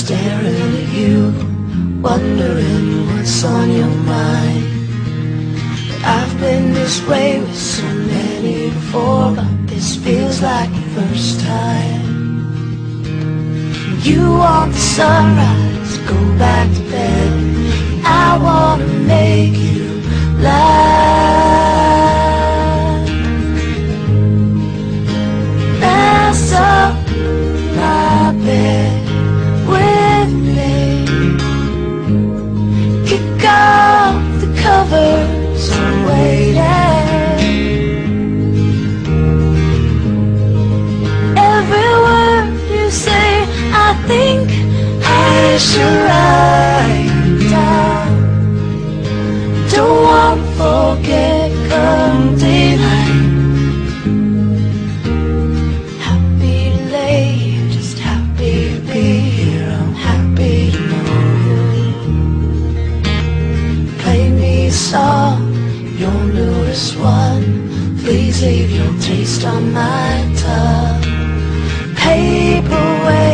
staring at you, wondering what's on your mind. But I've been this way with so many before, but this feels like the first time. You want the sunrise, go back to bed. I wanna make you laugh. Mess up my bed with me. Kick off the covers, I'm waiting. Every word you say, I think I should write down. Don't want to forget come daylight. Happy to lay here, just happy to be here. I'm happy to know you. Play me a song, your newest one. Please leave your taste on my tongue. Paper